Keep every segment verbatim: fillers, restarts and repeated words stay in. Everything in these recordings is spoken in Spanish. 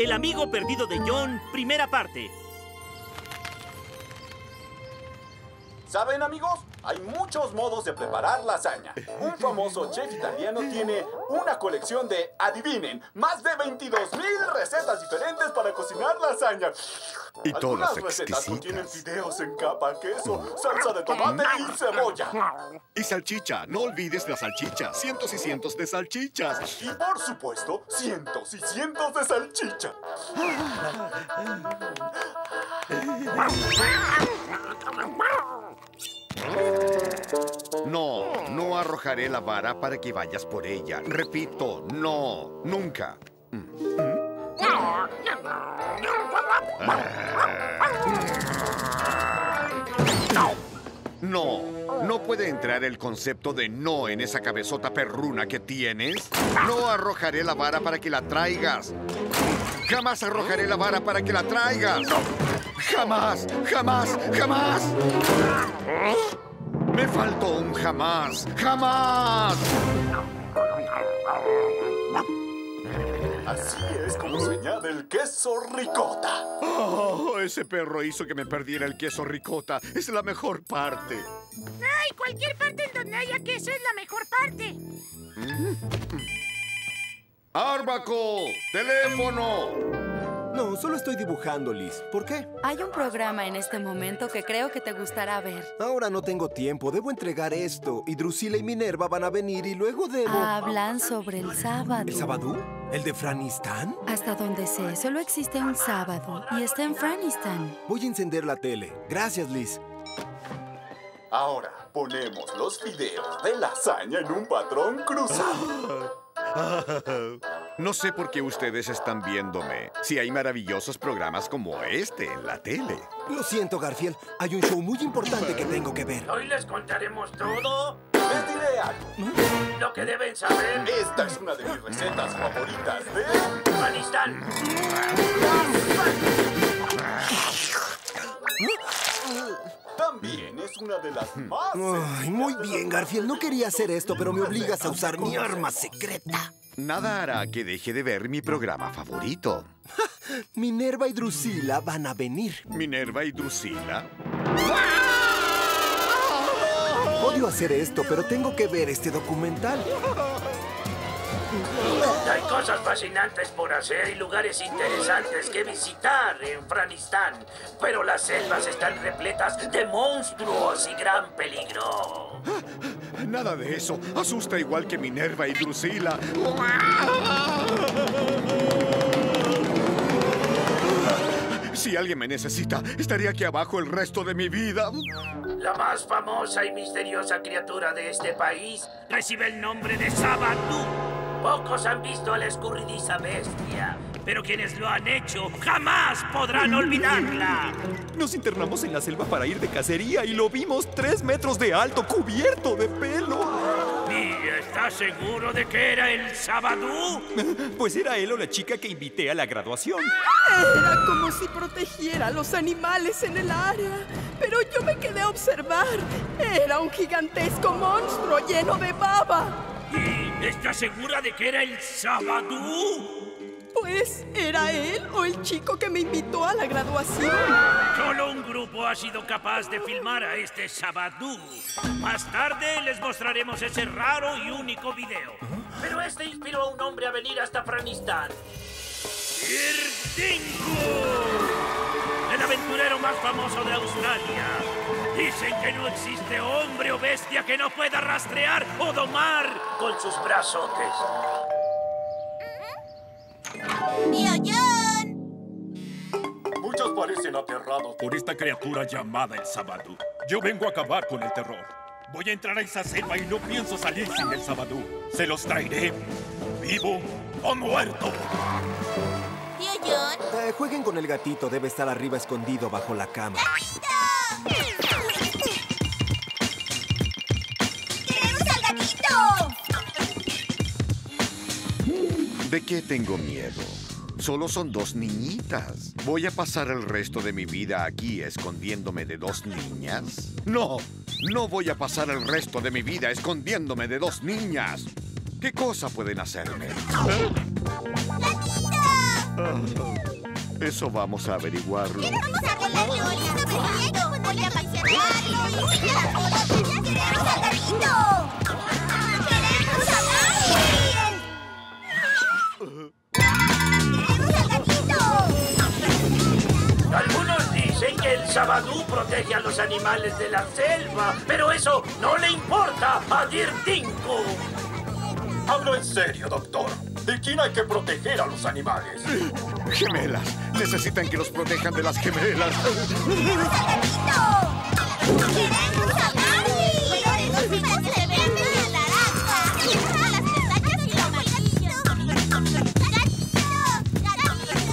El amigo perdido de John, primera parte. ¿Saben, amigos? Hay muchos modos de preparar lasaña. Un famoso chef italiano tiene una colección de, adivinen, más de veintidós mil recetas diferentes para cocinar lasaña. Y todas Algunas recetas exquisitas. contienen fideos en capa, queso, salsa de tomate y cebolla. Y salchicha, no olvides la salchicha. Cientos y cientos de salchichas. Y por supuesto, cientos y cientos de salchicha. No, no arrojaré la vara para que vayas por ella. Repito, no, nunca. No, no puede entrar el concepto de no en esa cabezota perruna que tienes. No arrojaré la vara para que la traigas. Jamás arrojaré la vara para que la traigas. Jamás, jamás, jamás. Me faltó un jamás, jamás. Así es como se añade el queso ricota. Oh, ese perro hizo que me perdiera el queso ricota. Es la mejor parte. ¡Ay! Cualquier parte en donde haya queso es la mejor parte. ¡Árbaco! ¡Teléfono! No, solo estoy dibujando, Liz. ¿Por qué? Hay un programa en este momento que creo que te gustará ver. Ahora no tengo tiempo. Debo entregar esto. Y Drusila y Minerva van a venir y luego debo... Hablan sobre el sábado. ¿El Sabadú? ¿El de Franistán? Hasta donde sé, solo existe un sábado y está en Franistán. Voy a encender la tele. Gracias, Liz. Ahora ponemos los fideos de lasaña en un patrón cruzado. No sé por qué ustedes están viéndome, si hay maravillosos programas como este en la tele. Lo siento, Garfield. Hay un show muy importante que tengo que ver. Hoy les contaremos todo Les diré algo. lo que deben saber. Esta es una de mis recetas favoritas de... Afganistán. También es una de las más... Ay, muy bien, Garfield. No quería hacer esto, pero me obligas a usar mi arma secreta. Nada hará que deje de ver mi programa favorito. Minerva y Drusila van a venir. Minerva y Drusila. Odio hacer esto, pero tengo que ver este documental. Hay cosas fascinantes por hacer y lugares interesantes que visitar en Afganistán. Pero las selvas están repletas de monstruos y gran peligro. Nada de eso. Asusta igual que Minerva y Drusila. Si alguien me necesita, estaré aquí abajo el resto de mi vida. La más famosa y misteriosa criatura de este país recibe el nombre de Sabadú. Pocos han visto a la escurridiza bestia, pero quienes lo han hecho jamás podrán olvidarla. Nos internamos en la selva para ir de cacería y lo vimos tres metros de alto, cubierto de pelo. ¿Y estás seguro de que era el Sabadú? Pues era él o la chica que invité a la graduación. Era como si protegiera a los animales en el área. Pero yo me quedé a observar. Era un gigantesco monstruo lleno de baba. ¿Y estás segura de que era el Sabadú? Pues, ¿era él o el chico que me invitó a la graduación? Solo un grupo ha sido capaz de filmar a este Sabadú. Más tarde les mostraremos ese raro y único video. Pero este inspiró a un hombre a venir hasta Afganistán. ¡Irdinku! El aventurero más famoso de Australia. Dicen que no existe hombre o bestia que no pueda rastrear o domar con sus brazotes. ¡Tío John! Muchos parecen aterrados por esta criatura llamada el Sabadú. Yo vengo a acabar con el terror. Voy a entrar a esa selva y no pienso salir sin el Sabadú. Se los traeré, vivo o muerto. ¡Tío John! Eh, jueguen con el gatito. Debe estar arriba escondido bajo la cama. ¡Queremos al gatito! ¿De qué tengo miedo? Solo son dos niñitas. ¿Voy a pasar el resto de mi vida aquí escondiéndome de dos niñas? No, no voy a pasar el resto de mi vida escondiéndome de dos niñas. ¿Qué cosa pueden hacerme? ¿Eh? ¡Gatito! Eso vamos a averiguarlo. ¡Vamos a arreglar el bonito vestido! ¡Voy a pasearlo! ¡Queremos al gatito! ¡Queremos a Garfield! ¡Queremos al gatito! Algunos dicen que el Sabadú protege a los animales de la selva, pero eso no le importa a Dirdinku. Hablo en serio, doctor. ¿De quién hay que proteger a los animales? Gemelas. Necesitan que los protejan de las gemelas. ¡Queremos al gatito! ¡Queremos a Garfield! ¡Colores dulces de verde y el naranja! ¡A las pestañas y lo amarillo! ¡Gatito! ¡Gatito!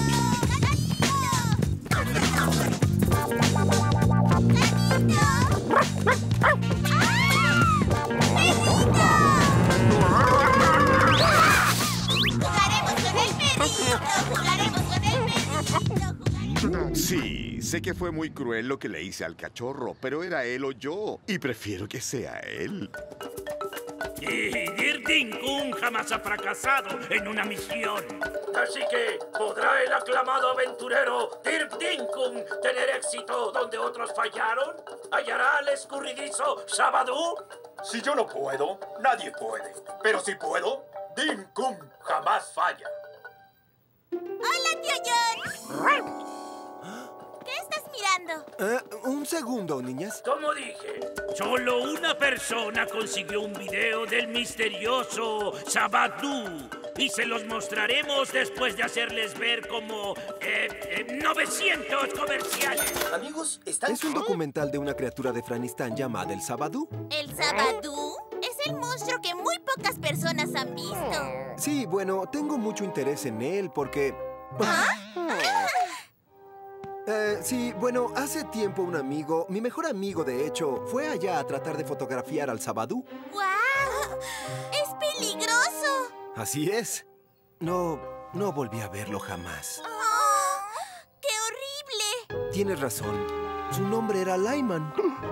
Sí, sé que fue muy cruel lo que le hice al cachorro, pero era él o yo, y prefiero que sea él. Y Dirdinku jamás ha fracasado en una misión. Así que, ¿podrá el aclamado aventurero Dirdinku tener éxito donde otros fallaron? ¿Hallará al escurridizo Sabadú? Si yo no puedo, nadie puede. Pero si puedo, Dinkun jamás falla. ¡Hola, tío John! ¿Qué estás mirando? Eh, un segundo, niñas. Como dije, solo una persona consiguió un video del misterioso Sabadú. Y se los mostraremos después de hacerles ver como eh, eh, novecientos comerciales. Amigos, ¿están? Es un documental de una criatura de Franistán llamada el Sabadú. ¿El Sabadú? Es el monstruo que muy pocas personas han visto. Sí, bueno, tengo mucho interés en él porque... ¿Ah? Eh, sí, bueno, hace tiempo un amigo, mi mejor amigo de hecho, fue allá a tratar de fotografiar al Sabadú. ¡Guau! ¡Es peligroso! Así es. No, no volví a verlo jamás. Oh, ¡qué horrible! Tienes razón. Su nombre era Lyman.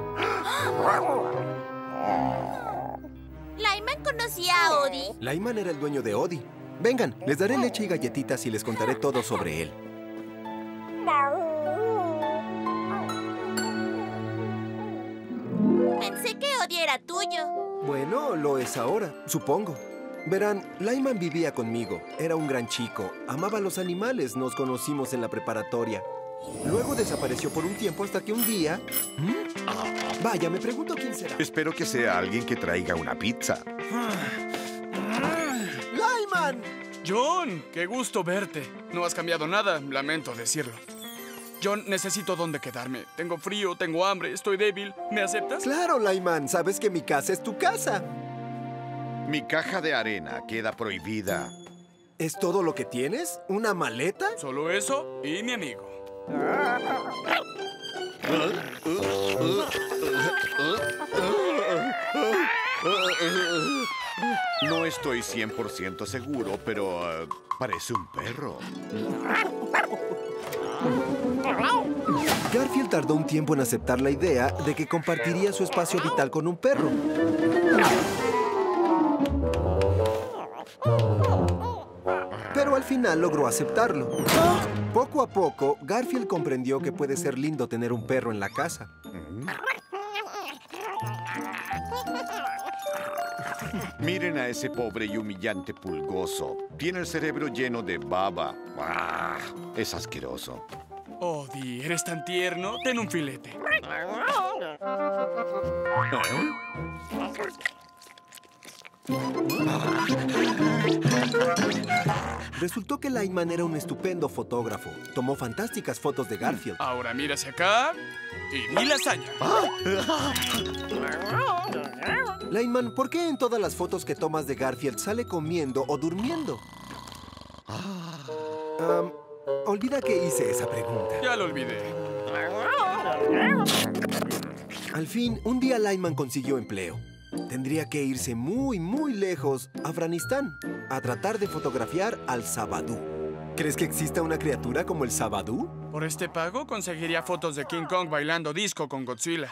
¿Lyman conocía a Odie? Lyman era el dueño de Odie. Vengan, les daré leche y galletitas y les contaré todo sobre él. Pensé que Odie era tuyo. Bueno, lo es ahora, supongo. Verán, Lyman vivía conmigo. Era un gran chico. Amaba a los animales. Nos conocimos en la preparatoria. Luego desapareció por un tiempo hasta que un día... ¿Mm? Vaya, me pregunto quién será. Espero que sea alguien que traiga una pizza. ¡Lyman! John, qué gusto verte. No has cambiado nada, lamento decirlo. John, necesito dónde quedarme. Tengo frío, tengo hambre, estoy débil. ¿Me aceptas? Claro, Lyman. Sabes que mi casa es tu casa. Mi caja de arena queda prohibida. ¿Es todo lo que tienes? ¿Una maleta? Solo eso y mi amigo. No estoy cien por ciento seguro, pero uh, parece un perro. Garfield tardó un tiempo en aceptar la idea de que compartiría su espacio vital con un perro. Pero al final logró aceptarlo. Poco a poco, Garfield comprendió que puede ser lindo tener un perro en la casa. Miren a ese pobre y humillante pulgoso. Tiene el cerebro lleno de baba. ¡Ah! Es asqueroso. Odie, eres tan tierno. Ten un filete. ¿Eh? Resultó que Lyman era un estupendo fotógrafo. Tomó fantásticas fotos de Garfield. Ahora mira hacia acá y mi lasaña. Lyman, ¿por qué en todas las fotos que tomas de Garfield sale comiendo o durmiendo? Um, olvida que hice esa pregunta. Ya lo olvidé. Al fin, un día Lyman consiguió empleo. Tendría que irse muy, muy lejos, a Afganistán, a tratar de fotografiar al Sabadú. ¿Crees que exista una criatura como el Sabadú? Por este pago conseguiría fotos de King Kong bailando disco con Godzilla.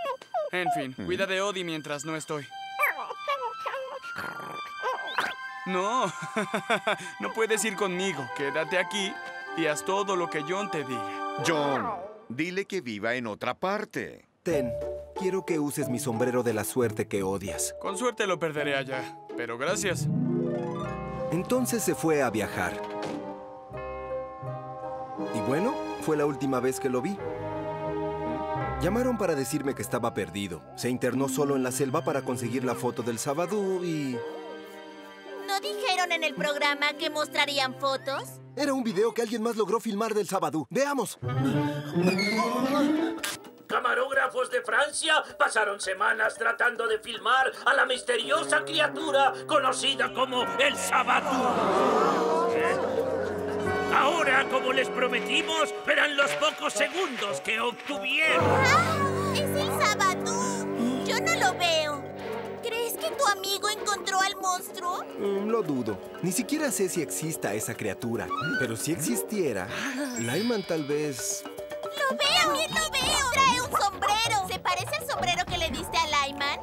En fin, cuida de Odie mientras no estoy. No, no puedes ir conmigo. Quédate aquí y haz todo lo que John te diga. John, dile que viva en otra parte. Ten, quiero que uses mi sombrero de la suerte que odias. Con suerte lo perderé allá, pero gracias. Entonces se fue a viajar. Y bueno, fue la última vez que lo vi. Llamaron para decirme que estaba perdido. Se internó solo en la selva para conseguir la foto del Sabadú y... ¿No dijeron en el programa que mostrarían fotos? Era un video que alguien más logró filmar del Sabadú. ¡Veamos! Camarógrafos de Francia pasaron semanas tratando de filmar a la misteriosa criatura conocida como el Sabadú. ¿Eh? Ahora, como les prometimos, verán los pocos segundos que obtuvieron. ¡Ah! ¡Es el Sabadú! Yo no lo veo. ¿Crees que tu amigo encontró al monstruo? Mm, lo dudo. Ni siquiera sé si exista esa criatura. Pero si existiera, Lyman tal vez... ¡Lo veo! ¡También lo veo! ¡Trae un sombrero! ¿Se parece al sombrero que le diste a Lyman?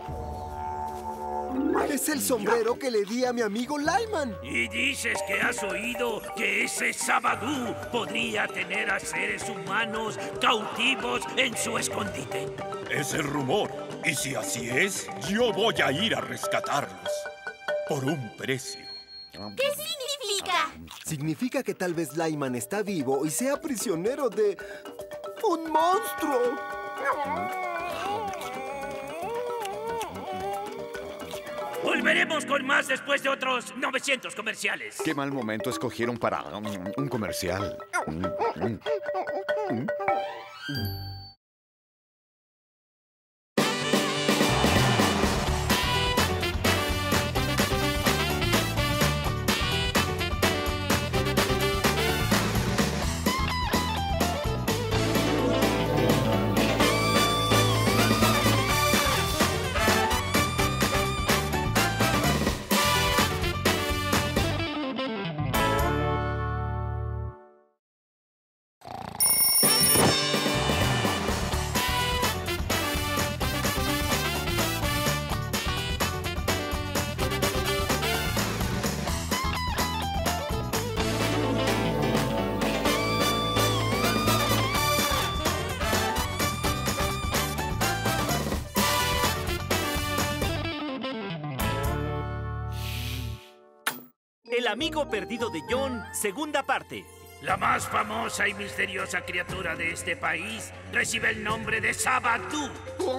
¡Es el sombrero que le di a mi amigo Lyman! Y dices que has oído que ese Sabadú podría tener a seres humanos cautivos en su escondite. Es el rumor. Y si así es, yo voy a ir a rescatarlos. Por un precio. ¿Qué significa? Significa que tal vez Lyman está vivo y sea prisionero de... ¡un monstruo! Volveremos con más después de otros novecientos comerciales. Qué mal momento escogieron para um, un comercial. Mm, mm, mm. El amigo perdido de John, segunda parte. La más famosa y misteriosa criatura de este país recibe el nombre de Sabadú.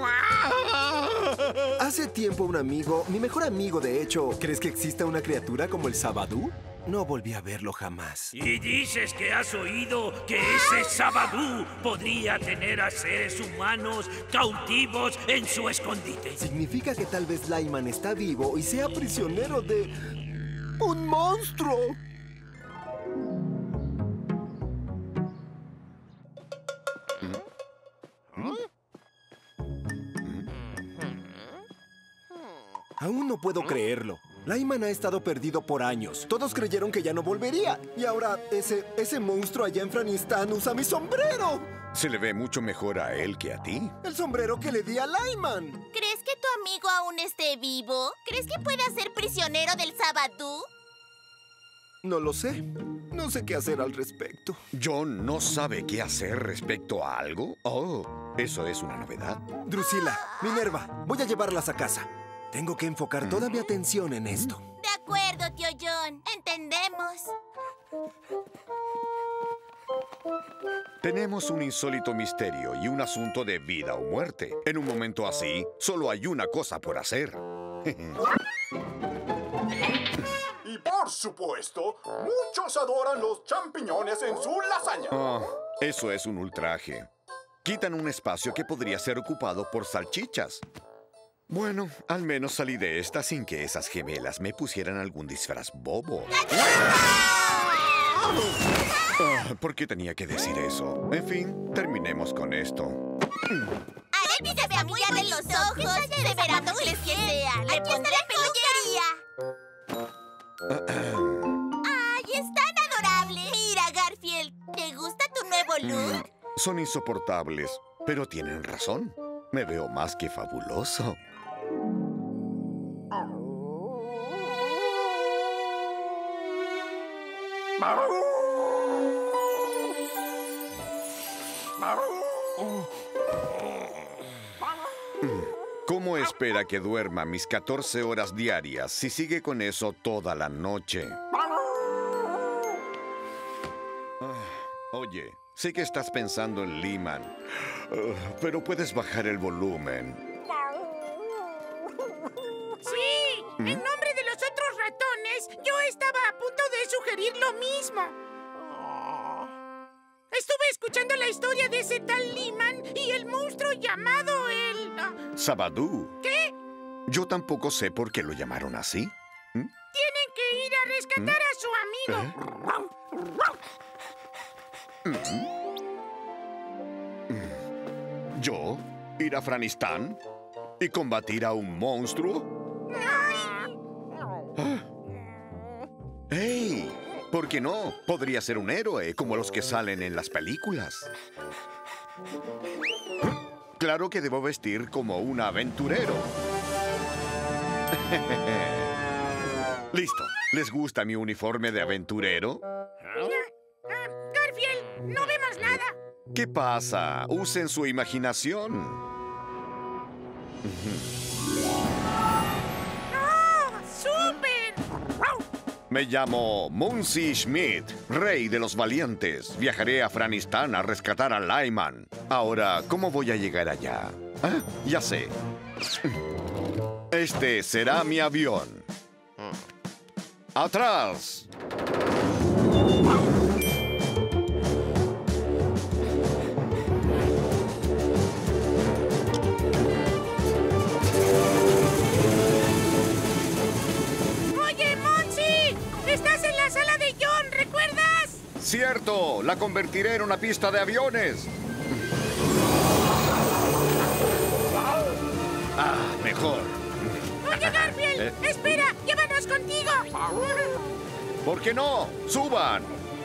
Hace tiempo un amigo, mi mejor amigo de hecho, ¿crees que exista una criatura como el Sabadú? No volví a verlo jamás. Y dices que has oído que ese Sabadú podría tener a seres humanos cautivos en su escondite. Significa que tal vez Lyman está vivo y sea prisionero de... ¡un monstruo! Aún no puedo creerlo. Lyman ha estado perdido por años. Todos creyeron que ya no volvería. Y ahora ese, ese monstruo allá en Franistán usa mi sombrero. Se le ve mucho mejor a él que a ti. El sombrero que le di a Lyman. ¿Crees que tu amigo aún esté vivo? ¿Crees que pueda ser prisionero del Sabadú? No lo sé. No sé qué hacer al respecto. ¿John no sabe qué hacer respecto a algo? Oh, eso es una novedad. Drusila, Minerva, voy a llevarlas a casa. Tengo que enfocar toda mi atención en esto. De acuerdo, tío John. Entendemos. Tenemos un insólito misterio y un asunto de vida o muerte. En un momento así, solo hay una cosa por hacer. Y por supuesto, muchos adoran los champiñones en su lasaña. Oh, eso es un ultraje. Quitan un espacio que podría ser ocupado por salchichas. Bueno, al menos salí de esta sin que esas gemelas me pusieran algún disfraz bobo. Oh, ¿por qué tenía que decir eso? En fin, terminemos con esto. Haré que se me brillen los ojos de veracrules que sea. Le pondré peluquería. ¡Ay, es tan adorable! Mira, Garfield, ¿te gusta tu nuevo look? Son insoportables, pero tienen razón. Me veo más que fabuloso. ¿Cómo espera que duerma mis catorce horas diarias si sigue con eso toda la noche? Ah, oye, sé que estás pensando en Lyman, uh, pero puedes bajar el volumen. Sí, ¿Mm? en nombre de los otros ratones, yo estaba a punto de sugerir lo mismo. Estuve escuchando la historia de ese tal Lyman y el monstruo llamado el... uh, Sabadú. ¿Qué? Yo tampoco sé por qué lo llamaron así. ¿Mm? Tienen que ir a rescatar a su amigo. ¿Mm? Mm. ¿Yo? ¿Ir a Afganistán? ¿Y combatir a un monstruo? ¡Hey! ¿Por qué no? Podría ser un héroe, como los que salen en las películas. Claro que debo vestir como un aventurero. Listo. ¿Les gusta mi uniforme de aventurero? Garfield, no vemos nada. ¿Qué pasa? Usen su imaginación. ¡Oh, súper! Me llamo Muncie Schmidt, rey de los valientes. Viajaré a Afganistán a rescatar a Lyman. Ahora, ¿cómo voy a llegar allá? Ah, ya sé. Este será mi avión. ¡Atrás! Oye, Muncie, estás en la sala de John, ¿recuerdas? ¡Cierto! La convertiré en una pista de aviones. Ah, mejor. Oye, Garfield, ¿Eh? espera, llévanos contigo. ¿Por qué no? ¡Suban!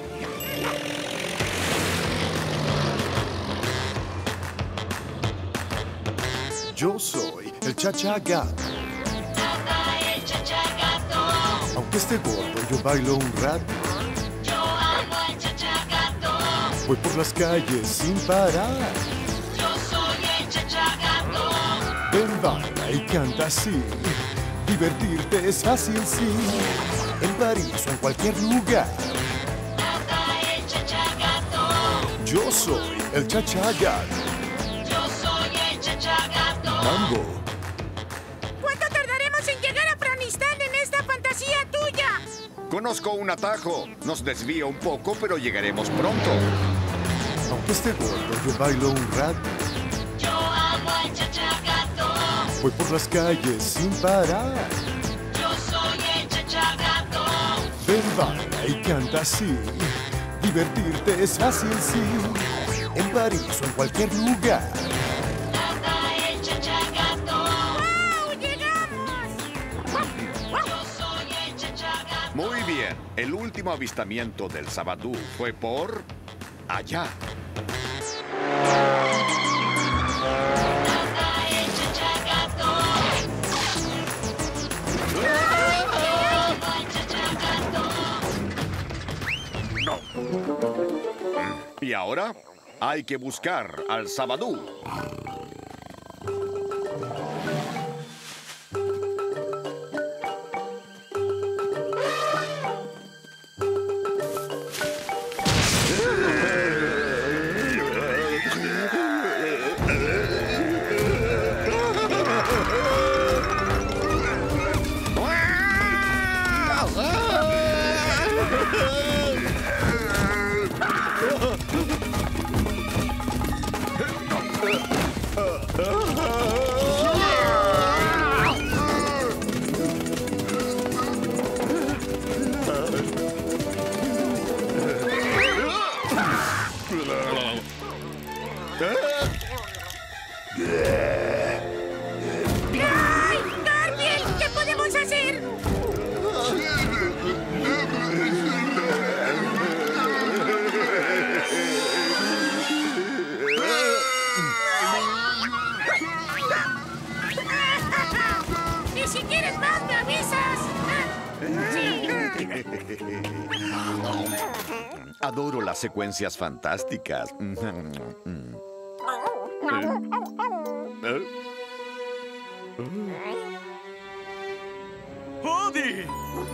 Yo soy el Chachagato. el Chachagato. Aunque esté gordo, yo bailo un rato. Yo amo el Chachagato. Voy por las calles sin parar. Yo soy el Chachagato. Ven, baila y canta así. Divertirte es fácil, sí. En París o en cualquier lugar. el Chachagato. Yo soy el Chachagato. Yo soy el Chachagato. Mambo. ¿Cuánto tardaremos en llegar a Afganistán en esta fantasía tuya? Conozco un atajo. Nos desvía un poco, pero llegaremos pronto. Aunque esté gordo, yo bailo un rato. Yo amo el Chachagato. Voy por las calles sin parar. Yo soy el Chachagato. Ven, baila y canta así. Divertirte es fácil, sí. En París o en cualquier lugar. el Chachagato. ¡Wow! ¡Llegamos! Yo soy el Chachagato. Muy bien. El último avistamiento del Sabadú fue por... allá. el Chachagato. No. Y ahora hay que buscar al Sabadú. ¡Ay, Garfield! ¿Qué podemos hacer? Y si quieres más, me avisas. Sí. Adoro las secuencias fantásticas. ¡Odie!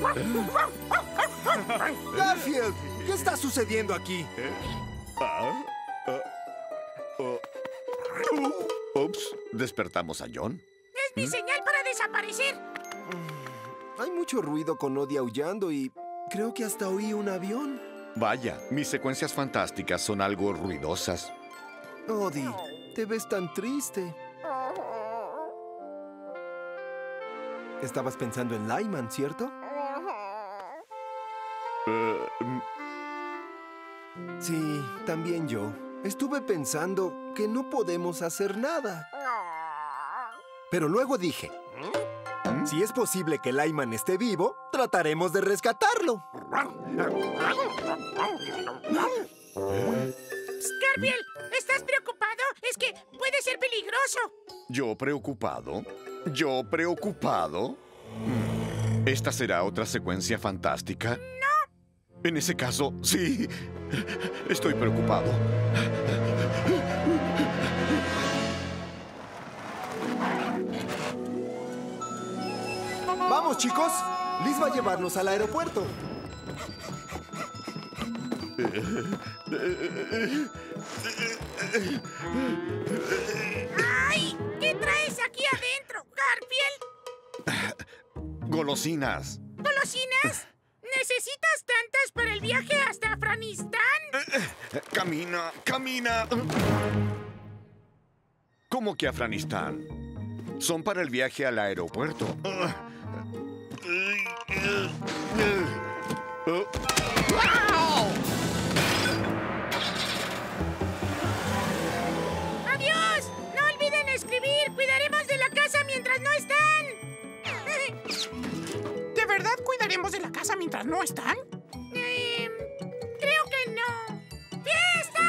Garfield, ¿qué está sucediendo aquí? Ah, ah, oh. Ups, ¿despertamos a John? Es mi señal para desaparecer. Hay mucho ruido con Odie aullando y creo que hasta oí un avión. Vaya, mis secuencias fantásticas son algo ruidosas. Odie, te ves tan triste. Estabas pensando en Lyman, ¿cierto? Uh, sí, también yo. Estuve pensando que no podemos hacer nada. Pero luego dije, si es posible que Lyman esté vivo, trataremos de rescatarlo. Garfield, ¿estás preocupado? Es que puede ser peligroso. ¿Yo preocupado? ¿Yo preocupado? ¿Esta será otra secuencia fantástica? No. En ese caso, sí. Estoy preocupado. ¡Vamos, chicos! Liz va a llevarnos al aeropuerto. ¡Ay! ¿Qué traes aquí adentro, Garfield? Golosinas. ¿Golosinas? ¿Necesitas tantas para el viaje hasta Afganistán? Camina, camina. ¿Cómo que Afganistán? Son para el viaje al aeropuerto. ¡Adiós! No olviden escribir. Cuidaremos de la casa mientras no están. ¿De verdad cuidaremos de la casa mientras no están? Eh, creo que no. ¡Fiesta!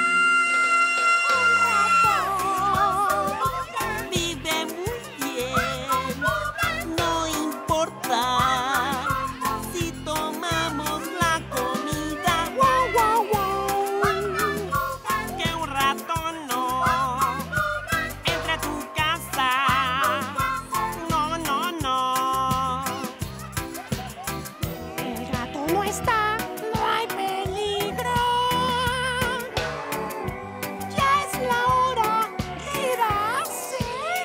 Vive muy bien, no importa si tomamos la comida. Wow, wow, wow. Que un ratón no entre a tu casa. No, no, no. El gato no está, no hay peligro. Ya es la hora de irse.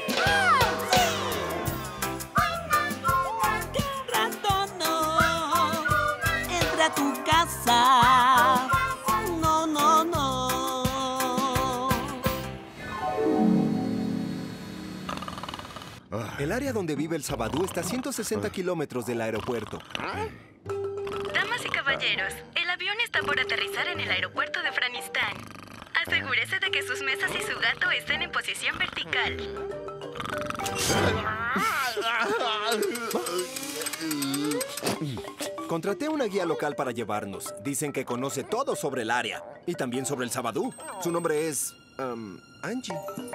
Que un ratón no entre a tu casa. No, no, no. El área donde vive el Sabadú está a ciento sesenta kilómetros del aeropuerto. Damas y caballeros, el avión está por aterrizar en el aeropuerto de Afganistán. Asegúrese de que sus mesas y su gato estén en posición vertical. Contraté una guía local para llevarnos. Dicen que conoce todo sobre el área. Y también sobre el Sabadú. Su nombre es... Um, Angie.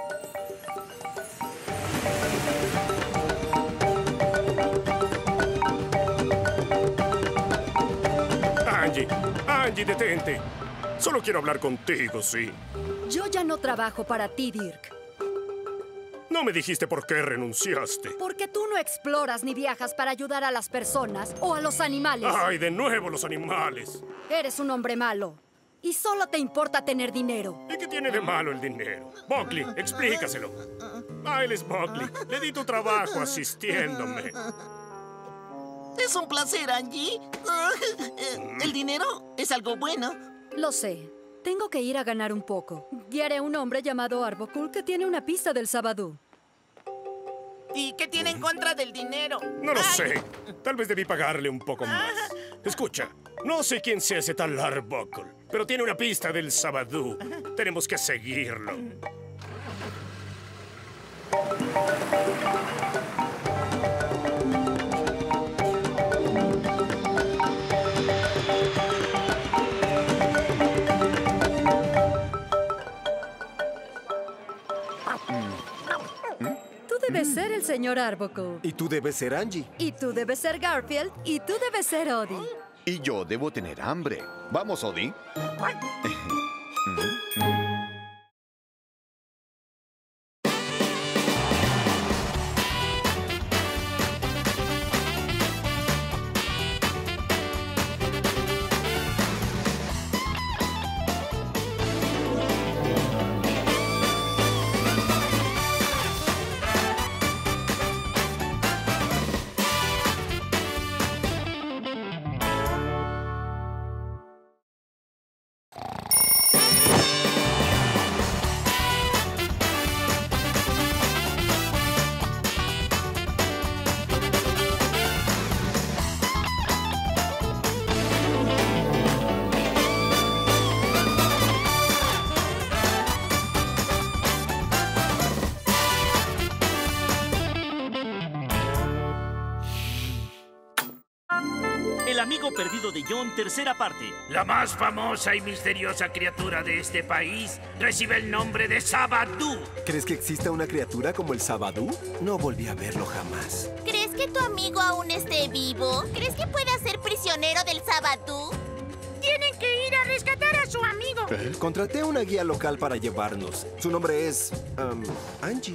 Angie, Angie, detente. Solo quiero hablar contigo, sí. Yo ya no trabajo para ti, Dirk. No me dijiste por qué renunciaste. Porque tú no exploras ni viajas para ayudar a las personas o a los animales. Ay, de nuevo los animales. Eres un hombre malo. Y solo te importa tener dinero. ¿Y qué tiene de malo el dinero? Buckley, explícaselo. Ah, él es Buckley. Le di tu trabajo asistiéndome. Es un placer, Angie. El dinero es algo bueno. Lo sé. Tengo que ir a ganar un poco. Guiaré a un hombre llamado Arbokul que tiene una pista del Sabadú. ¿Y qué tiene en contra del dinero? No lo sé. Tal vez debí pagarle un poco más. Escucha, no sé quién sea ese tal Arbokul, pero tiene una pista del Sabadú. Tenemos que seguirlo. Tú debes ser el señor Arbokul. Y tú debes ser Angie. Y tú debes ser Garfield. Y tú debes ser Odie. Y yo debo tener hambre. Vamos, Odie. El amigo perdido de John, tercera parte. La más famosa y misteriosa criatura de este país recibe el nombre de Sabadú. ¿Crees que exista una criatura como el Sabadú? No volví a verlo jamás. ¿Crees que tu amigo aún esté vivo? ¿Crees que pueda ser prisionero del Sabadú? Tienen que ir a rescatar a su amigo. ¿Eh? Contraté a una guía local para llevarnos. Su nombre es... Um, Angie.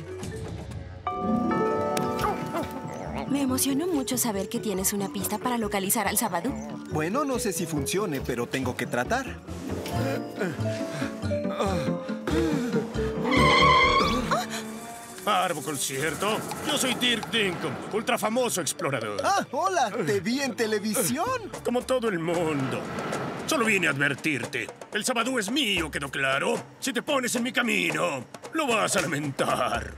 Me emocionó mucho saber que tienes una pista para localizar al Sabadú. Bueno, no sé si funcione, pero tengo que tratar. Arbocol, ¿cierto? Yo soy Dirk Dinkum, ultra famoso explorador. ¡Ah, hola! Te vi en televisión. Como todo el mundo. Solo vine a advertirte. El Sabadú es mío, ¿quedó claro? Si te pones en mi camino, lo vas a lamentar.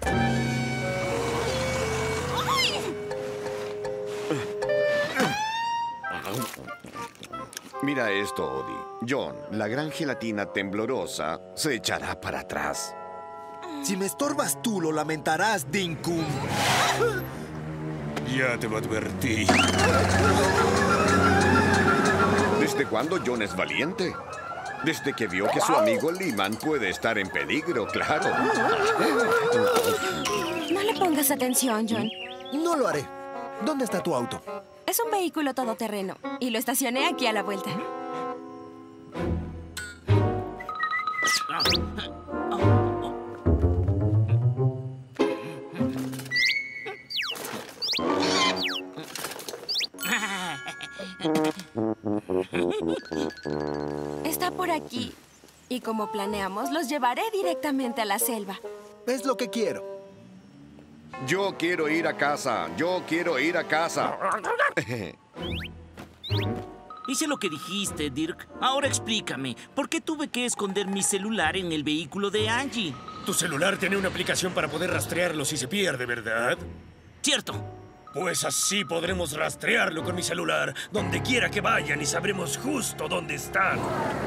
Mira esto, Odie. John, la gran gelatina temblorosa se echará para atrás. Si me estorbas tú, lo lamentarás, Dinkum. Ya te lo advertí. ¿Desde cuándo John es valiente? Desde que vio que su amigo Lyman puede estar en peligro, claro. No le pongas atención, John. No lo haré. ¿Dónde está tu auto? Es un vehículo todoterreno y lo estacioné aquí a la vuelta. Está por aquí. Y como planeamos, los llevaré directamente a la selva. Es lo que quiero. Yo quiero ir a casa. Yo quiero ir a casa. Hice lo que dijiste, Dirk. Ahora explícame, ¿por qué tuve que esconder mi celular en el vehículo de Angie? Tu celular tiene una aplicación para poder rastrearlo si se pierde, ¿verdad? Cierto. Pues así podremos rastrearlo con mi celular, donde quiera que vayan y sabremos justo dónde están.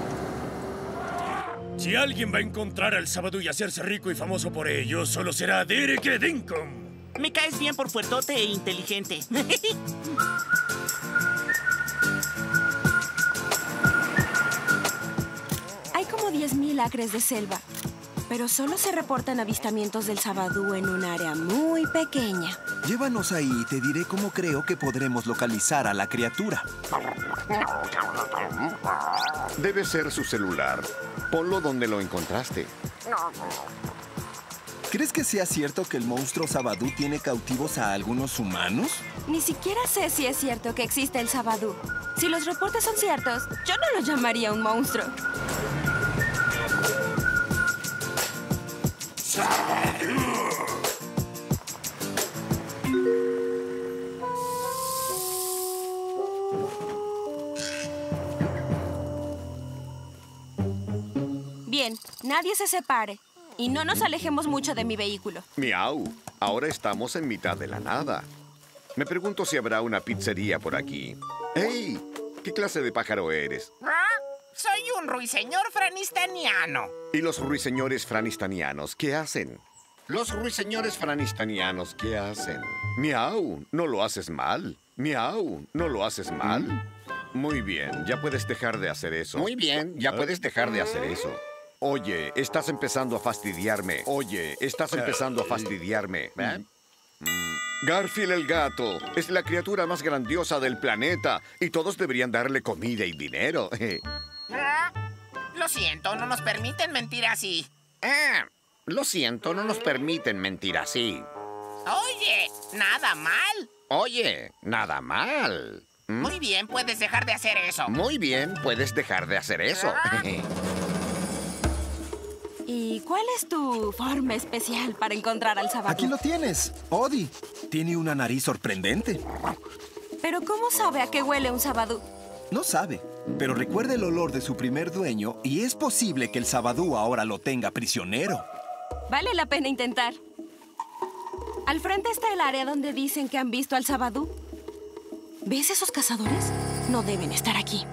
Si alguien va a encontrar al Sabadú y hacerse rico y famoso por ello, solo será Dirk Dinkum. Me caes bien por fuertote e inteligente. Hay como diez mil acres de selva, pero solo se reportan avistamientos del Sabadú en un área muy pequeña. Llévanos ahí y te diré cómo creo que podremos localizar a la criatura. Debe ser su celular. Ponlo donde lo encontraste. ¿Crees que sea cierto que el monstruo Sabadú tiene cautivos a algunos humanos? Ni siquiera sé si es cierto que existe el Sabadú. Si los reportes son ciertos, yo no lo llamaría un monstruo. Bien, nadie se separe. Y no nos alejemos mucho de mi vehículo. Miau, ahora estamos en mitad de la nada. Me pregunto si habrá una pizzería por aquí. ¡Hey! ¿Qué clase de pájaro eres? ¿Ah? Soy un ruiseñor franistaniano. ¿Y los ruiseñores franistanianos qué hacen? Los ruiseñores franistanianos ¿qué hacen? Miau, no lo haces mal. Miau, no lo haces mal. Muy bien, ya puedes dejar de hacer eso. Muy bien, ya puedes dejar de hacer eso. Oye, estás empezando a fastidiarme. Oye, estás empezando a fastidiarme. ¿Eh? Garfield el gato es la criatura más grandiosa del planeta y todos deberían darle comida y dinero. Ah, lo siento, no nos permiten mentir así. Ah, lo siento, no nos permiten mentir así. Oye, nada mal. Oye, nada mal. ¿Mm? Muy bien, puedes dejar de hacer eso. Muy bien, puedes dejar de hacer eso. ¿Y cuál es tu forma especial para encontrar al Sabadú? Aquí lo tienes, Odie. Tiene una nariz sorprendente. ¿Pero cómo sabe a qué huele un Sabadú? No sabe, pero recuerda el olor de su primer dueño y es posible que el Sabadú ahora lo tenga prisionero. Vale la pena intentar. Al frente está el área donde dicen que han visto al Sabadú. ¿Ves esos cazadores? No deben estar aquí.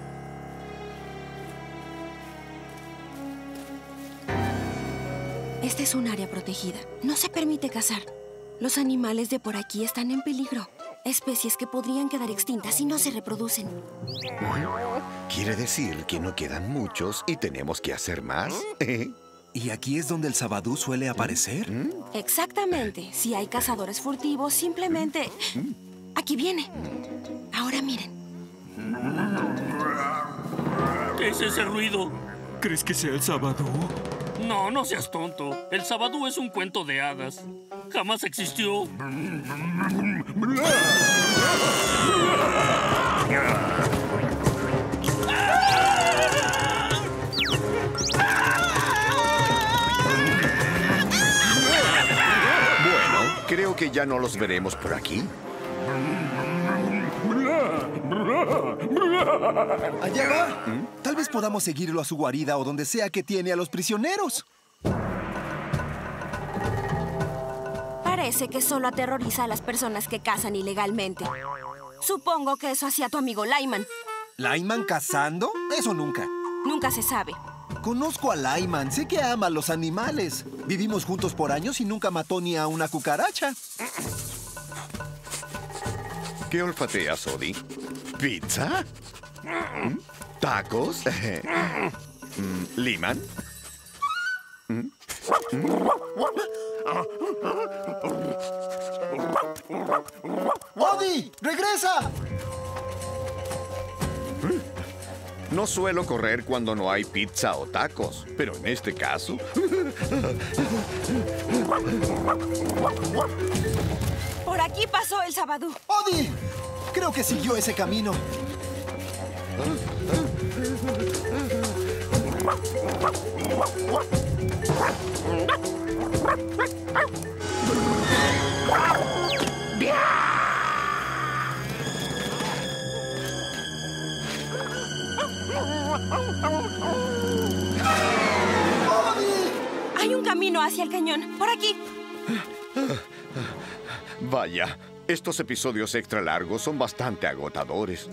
Esta es un área protegida. No se permite cazar. Los animales de por aquí están en peligro. Especies que podrían quedar extintas si no se reproducen. Quiere decir que no quedan muchos y tenemos que hacer más. ¿Y aquí es donde el Sabadú suele aparecer? Exactamente. Si hay cazadores furtivos, simplemente... Aquí viene. Ahora miren. ¿Qué es ese ruido? ¿Crees que sea el Sabadú? No, no seas tonto. El Sabadú es un cuento de hadas. Jamás existió. Bueno, creo que ya no los veremos por aquí. Allá va. Tal vez podamos seguirlo a su guarida o donde sea que tiene a los prisioneros. Parece que solo aterroriza a las personas que cazan ilegalmente. Supongo que eso hacía tu amigo Lyman. ¿Lyman cazando? Eso nunca. Nunca se sabe. Conozco a Lyman. Sé que ama a los animales. Vivimos juntos por años y nunca mató ni a una cucaracha. ¿Qué olfateas, Odie? ¿Pizza? ¿Tacos? ¿Lyman? ¡Odie! ¡Regresa! No suelo correr cuando no hay pizza o tacos, pero en este caso... Por aquí pasó el Sabadú. ¡Odie! Creo que siguió ese camino. Hay un camino hacia el cañón. Por aquí. Vaya, estos episodios extra largos son bastante agotadores.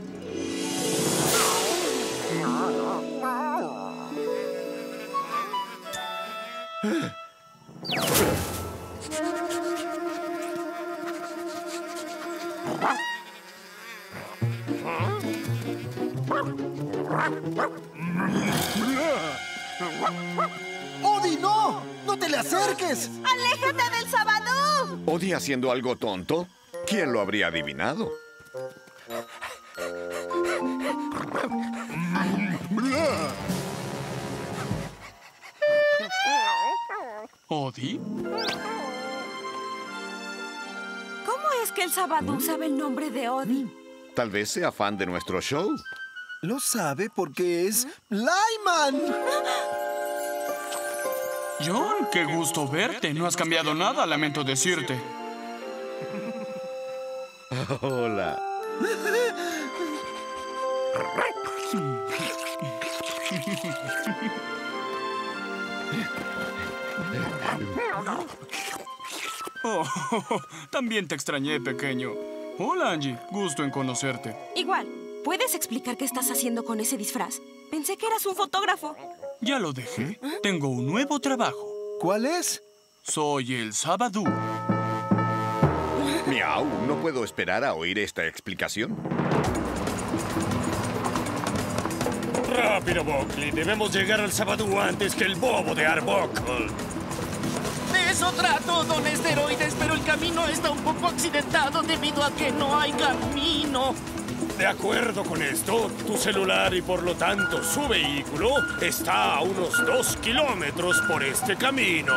¡Odie, no! ¡No te le acerques! ¡Aléjate del Sabadú! ¿Odie haciendo algo tonto? ¿Quién lo habría adivinado? ¿Odie? ¿Cómo es que el Sabadú sabe el nombre de Odie? Tal vez sea fan de nuestro show. Lo sabe porque es Lyman. John, qué gusto verte. No has cambiado nada, lamento decirte. Hola. Oh, también te extrañé, pequeño. Hola, Angie. Gusto en conocerte. Igual. ¿Puedes explicar qué estás haciendo con ese disfraz? Pensé que eras un fotógrafo. Ya lo dejé. Tengo un nuevo trabajo. ¿Cuál es? Soy el Sabadú. Miau, no puedo esperar a oír esta explicación. ¡Rápido, Buckley! Debemos llegar al Sabadú antes que el bobo de Arbuckle. De eso trato, don Esteroides, pero el camino está un poco accidentado debido a que no hay camino. De acuerdo con esto, tu celular y por lo tanto su vehículo está a unos dos kilómetros por este camino.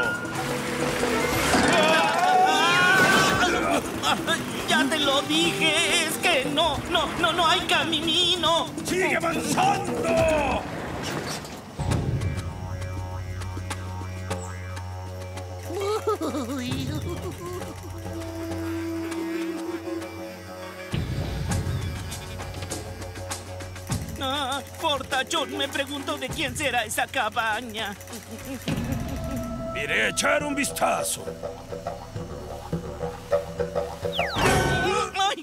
Ya te lo dije, es que no, no, no, no hay camino. ¡Sigue avanzando! Ah, fortachón, me pregunto de quién será esa cabaña. Iré a echar un vistazo. ¡Ay!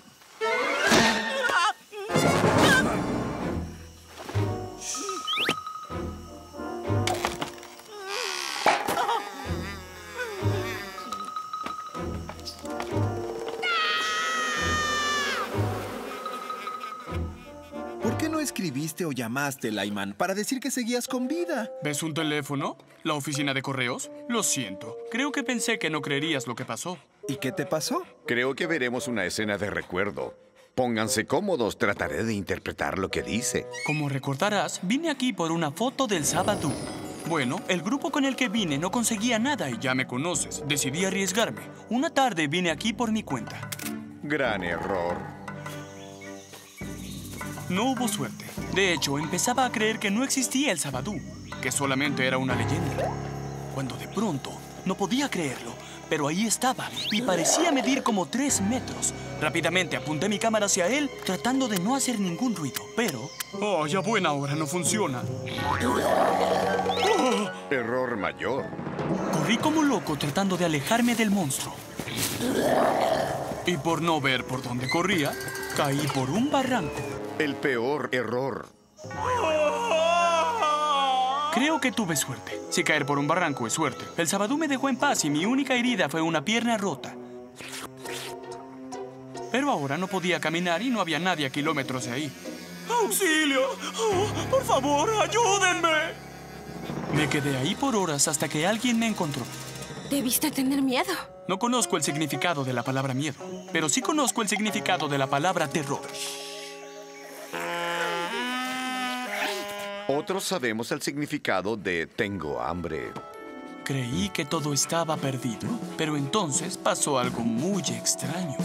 ¿Por qué no escribiste o llamaste, Lyman, para decir que seguías con vida? ¿Ves un teléfono? ¿La oficina de correos? Lo siento. Creo que pensé que no creerías lo que pasó. ¿Y qué te pasó? Creo que veremos una escena de recuerdo. Pónganse cómodos, trataré de interpretar lo que dice. Como recordarás, vine aquí por una foto del Sabadú. Bueno, el grupo con el que vine no conseguía nada y ya me conoces. Decidí arriesgarme. Una tarde vine aquí por mi cuenta. Gran error. No hubo suerte. De hecho, empezaba a creer que no existía el Sabadú, que solamente era una leyenda. Cuando de pronto, no podía creerlo, pero ahí estaba y parecía medir como tres metros. Rápidamente apunté mi cámara hacia él, tratando de no hacer ningún ruido, pero... ¡Oh, ya buena hora! No funciona. Oh. Error mayor. Corrí como loco tratando de alejarme del monstruo. Y por no ver por dónde corría, caí por un barranco. El peor error. Creo que tuve suerte. Si caer por un barranco es suerte. El Sabadú me dejó en paz y mi única herida fue una pierna rota. Pero ahora no podía caminar y no había nadie a kilómetros de ahí. ¡Auxilio! Oh, ¡por favor, ayúdenme! Me quedé ahí por horas hasta que alguien me encontró. Debiste tener miedo. No conozco el significado de la palabra miedo, pero sí conozco el significado de la palabra terror. Otros sabemos el significado de tengo hambre. Creí que todo estaba perdido, pero entonces pasó algo muy extraño.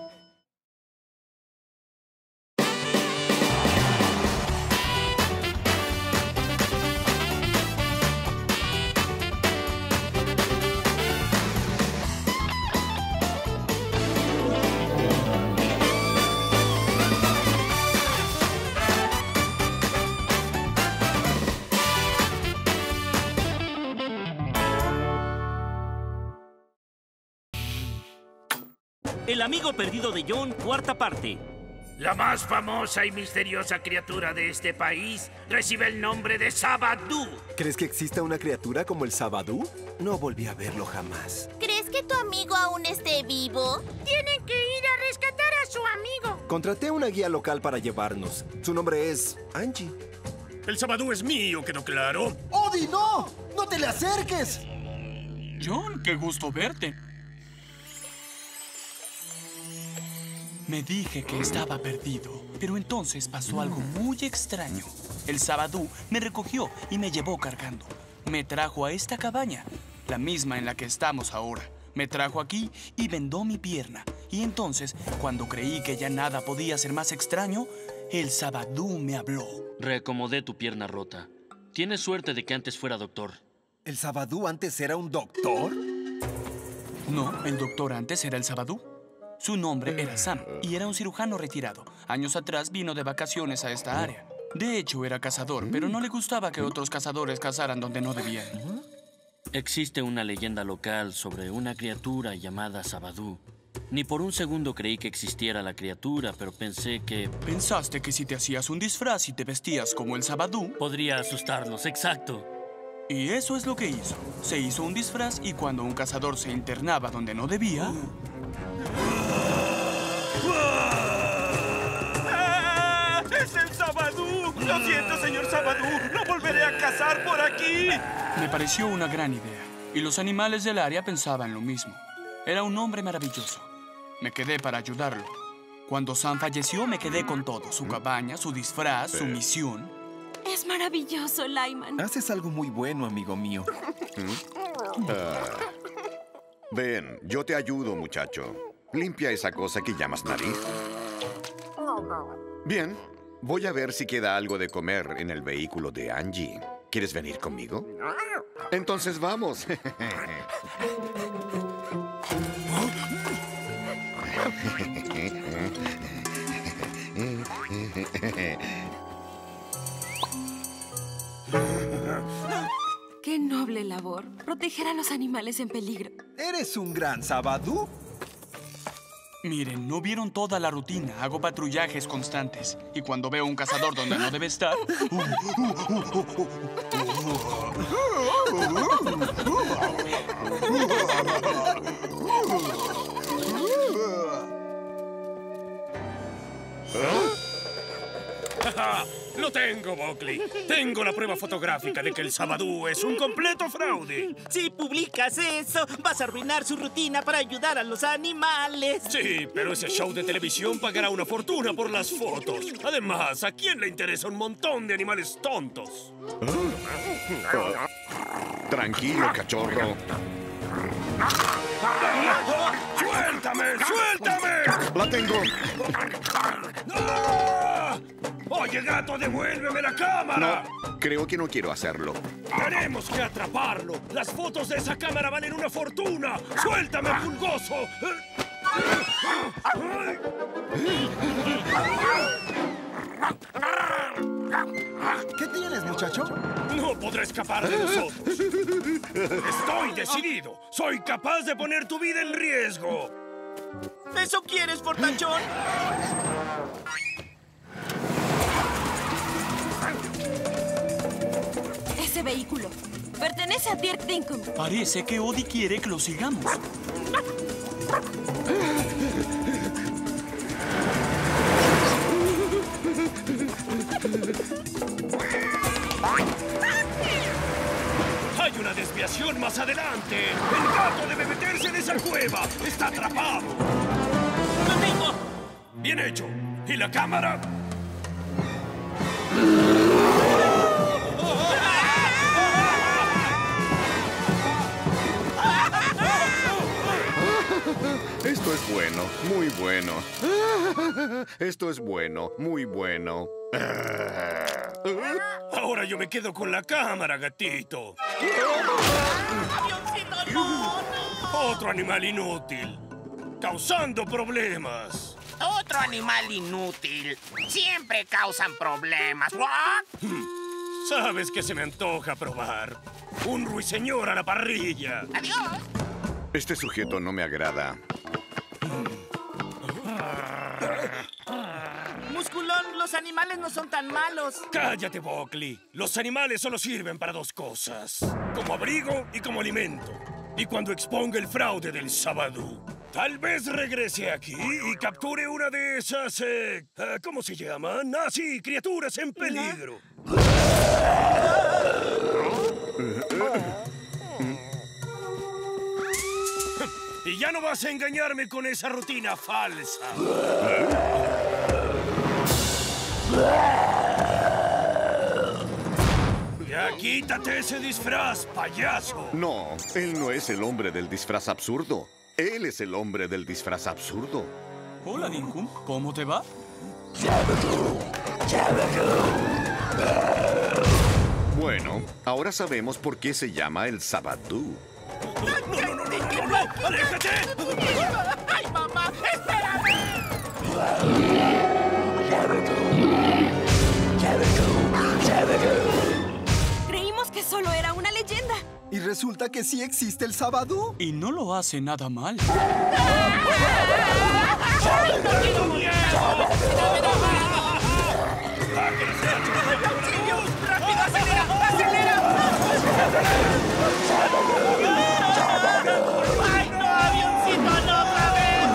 El amigo perdido de John, cuarta parte. La más famosa y misteriosa criatura de este país recibe el nombre de Sabadú. ¿Crees que exista una criatura como el Sabadú? No volví a verlo jamás. ¿Crees que tu amigo aún esté vivo? Tienen que ir a rescatar a su amigo. Contraté una guía local para llevarnos. Su nombre es Angie. El Sabadú es mío, ¿quedó claro? ¡Odie, no! ¡No te le acerques! John, qué gusto verte. Me dije que estaba perdido, pero entonces pasó algo muy extraño. El Sabadú me recogió y me llevó cargando. Me trajo a esta cabaña, la misma en la que estamos ahora. Me trajo aquí y vendó mi pierna. Y entonces, cuando creí que ya nada podía ser más extraño, el Sabadú me habló. Reacomodé tu pierna rota. Tienes suerte de que antes fuera doctor. ¿El Sabadú antes era un doctor? No, el doctor antes era el Sabadú. Su nombre era Sam y era un cirujano retirado. Años atrás vino de vacaciones a esta área. De hecho, era cazador, pero no le gustaba que otros cazadores cazaran donde no debían. Existe una leyenda local sobre una criatura llamada Sabadú. Ni por un segundo creí que existiera la criatura, pero pensé que... ¿Pensaste que si te hacías un disfraz y te vestías como el Sabadú... podría asustarlos, exacto. Y eso es lo que hizo. Se hizo un disfraz y cuando un cazador se internaba donde no debía... ¡Ah! ¡Es el Sabadú! Lo siento, señor Sabadú. No volveré a cazar por aquí. Me pareció una gran idea. Y los animales del área pensaban lo mismo. Era un hombre maravilloso. Me quedé para ayudarlo. Cuando Sam falleció, me quedé con todo. Su cabaña, su disfraz, su misión. Es maravilloso, Lyman. Haces algo muy bueno, amigo mío. Ah. Ven, yo te ayudo, muchacho. Limpia esa cosa que llamas nariz. Bien, voy a ver si queda algo de comer en el vehículo de Angie. ¿Quieres venir conmigo? Entonces vamos. Qué noble labor, proteger a los animales en peligro. ¿Eres un gran Sabadú? Miren, ¿no vieron toda la rutina? Hago patrullajes constantes. Y cuando veo un cazador donde no debe estar... ¡Lo tengo, Buckley! Tengo la prueba fotográfica de que el Sabadú es un completo fraude. Si publicas eso, vas a arruinar su rutina para ayudar a los animales. Sí, pero ese show de televisión pagará una fortuna por las fotos. Además, ¿a quién le interesa un montón de animales tontos? Tranquilo, cachorro. ¡Suéltame! ¡Suéltame! ¡La tengo! ¡Ah! ¡Oye, gato, devuélveme la cámara! No, creo que no quiero hacerlo. ¡Tenemos que atraparlo! ¡Las fotos de esa cámara valen una fortuna! ¡Suéltame, pulgoso! ¿Qué tienes, muchacho? ¡No podré escapar de nosotros! ¡Estoy decidido! ¡Soy capaz de poner tu vida en riesgo! ¿Eso quieres, fortachón? Ese vehículo pertenece a Dirk Dinkum. Parece que Odie quiere que lo sigamos. ¡Hay una desviación más adelante! ¡El gato debe meterse en esa cueva! ¡Está atrapado! ¡Lo tengo! ¡Bien hecho! ¿Y la cámara? Esto es bueno, muy bueno. Esto es bueno, muy bueno. Ahora yo me quedo con la cámara, gatito. ¡Avioncito, no! Otro animal inútil, causando problemas. Otro animal inútil. Siempre causan problemas. Sabes que se me antoja probar un ruiseñor a la parrilla. Adiós. Este sujeto no me agrada. Musculón, los animales no son tan malos. Cállate, Buckley. Los animales solo sirven para dos cosas. Como abrigo y como alimento. Y cuando exponga el fraude del Sabadú, tal vez regrese aquí y capture una de esas... Eh, ¿Cómo se llaman? Ah, sí, criaturas en peligro. Y ya no vas a engañarme con esa rutina falsa. Ya quítate ese disfraz, payaso. No, él no es el hombre del disfraz absurdo. Él es el hombre del disfraz absurdo. Hola, Dinkum. ¿Cómo te va? Bueno, ahora sabemos por qué se llama el Sabadú. ¡No, no, no, no, no, no! ¡Aléjate! ¡Ay, mamá! ¡Espérame! Creímos que solo era una leyenda. Y resulta que sí existe el Sabadú. Y no lo hace nada mal. ¡No tengo miedo! ¡Rápido, acelera! ¡Acelera! ¡Ay, no, avioncito, no, otra vez!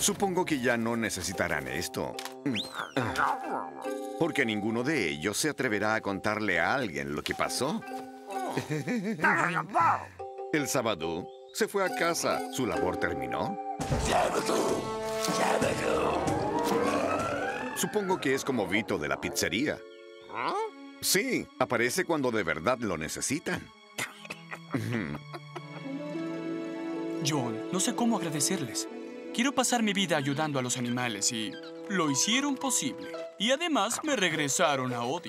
Supongo que ya no necesitarán esto. Porque ninguno de ellos se atreverá a contarle a alguien lo que pasó. El Sabadú se fue a casa. ¿Su labor terminó? Supongo que es como Vito de la pizzería. Sí, aparece cuando de verdad lo necesitan. John, no sé cómo agradecerles. Quiero pasar mi vida ayudando a los animales y lo hicieron posible. Y además me regresaron a Odie.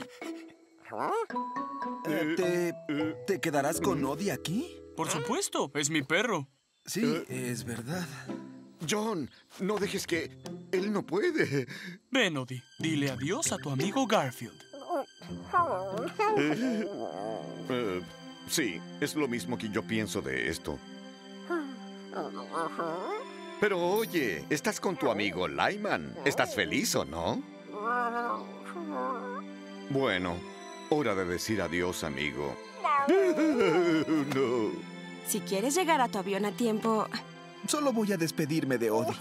¿Te, ¿Te quedarás con Odie aquí? Por supuesto, es mi perro. Sí, es verdad. John, no dejes que... Él no puede. Ven, Odie, dile adiós a tu amigo Garfield. Uh, sí, es lo mismo que yo pienso de esto. Pero oye, estás con tu amigo Lyman. ¿Estás feliz o no? Bueno, hora de decir adiós, amigo. No. Si quieres llegar a tu avión a tiempo... Solo voy a despedirme de Odie.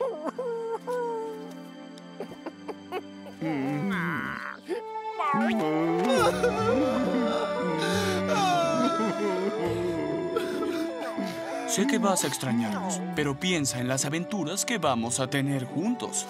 Sé que vas a extrañarlos, pero piensa en las aventuras que vamos a tener juntos.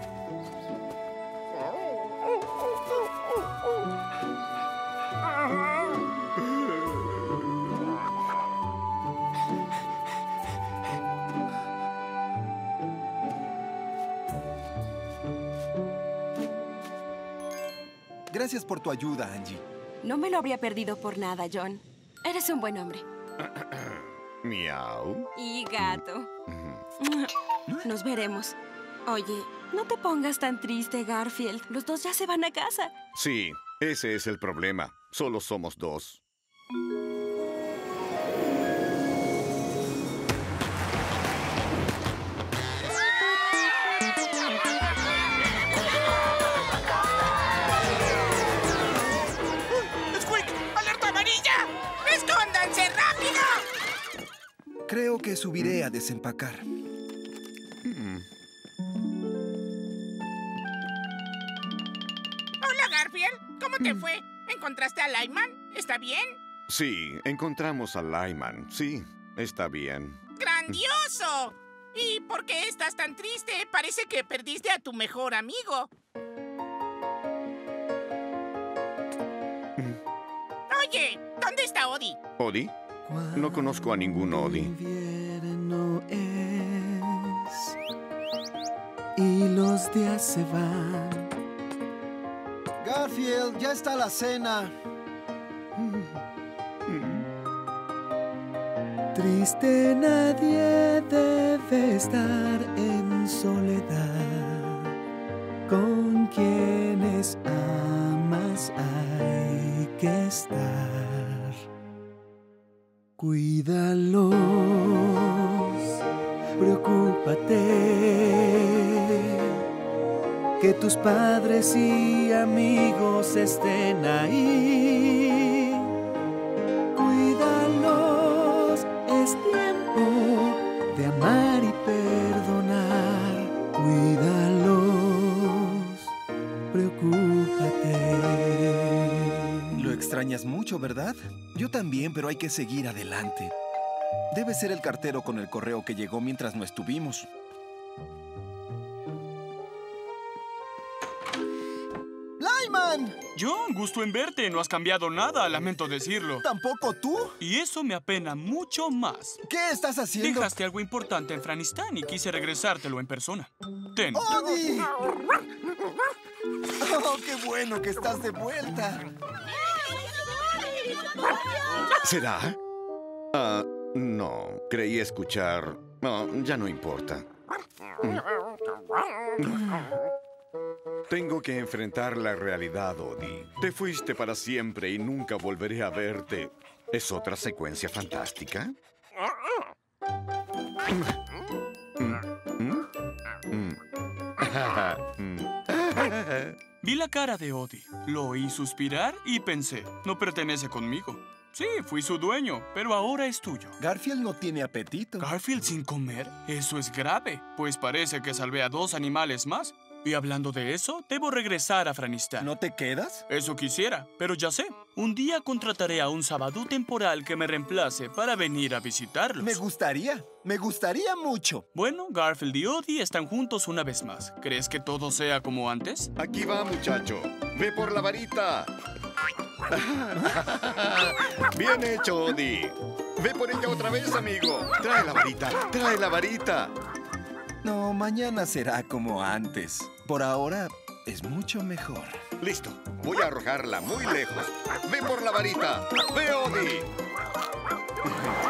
Gracias por tu ayuda, Angie. No me lo habría perdido por nada, John. Eres un buen hombre. Miau. Y gato. Nos veremos. Oye, no te pongas tan triste, Garfield. Los dos ya se van a casa. Sí, ese es el problema. Solo somos dos. Creo que subiré a desempacar. Hola, Garfield. ¿Cómo te fue? ¿Encontraste a Lyman? ¿Está bien? Sí, encontramos a Lyman. Sí, está bien. ¡Grandioso! ¿Y por qué estás tan triste? Parece que perdiste a tu mejor amigo. Oye, ¿dónde está Odie? ¿Odie? No conozco a ningún Odie. Invierno es y los días se van. Garfield, ya está la cena. Triste nadie debe estar en soledad. Con quienes amas hay que estar. Cuídalos, preocúpate, que tus padres y amigos estén ahí. Cuídalos, es tiempo de amar y perdonar. Cuídalos, preocúpate. Lo extrañas mucho, ¿verdad? Yo también, pero hay que seguir adelante. Debe ser el cartero con el correo que llegó mientras no estuvimos. ¡Lyman! John, gusto en verte. No has cambiado nada, lamento decirlo. ¿Tampoco tú? Y eso me apena mucho más. ¿Qué estás haciendo? Dejaste algo importante en Franistán y quise regresártelo en persona. Ten. ¡Odie! ¡Oh, qué bueno que estás de vuelta! ¿Será? Ah, no. Creí escuchar... No, ya no importa. Tengo que enfrentar la realidad, Odie. Te fuiste para siempre y nunca volveré a verte. ¿Es otra secuencia fantástica? Vi la cara de Odie, lo oí suspirar y pensé, no pertenece conmigo. Sí, fui su dueño, pero ahora es tuyo. Garfield no tiene apetito. ¿Garfield sin comer? Eso es grave, pues parece que salvé a dos animales más. Y hablando de eso, debo regresar a Franistán. ¿No te quedas? Eso quisiera, pero ya sé. Un día contrataré a un Sabadú temporal que me reemplace para venir a visitarlos. Me gustaría, me gustaría mucho. Bueno, Garfield y Odie están juntos una vez más. ¿Crees que todo sea como antes? Aquí va, muchacho. Ve por la varita. Bien hecho, Odie. Ve por ella otra vez, amigo. Trae la varita, trae la varita. No, mañana será como antes. Por ahora es mucho mejor. Listo. Voy a arrojarla muy lejos. Ve por la varita. Ve, Odie.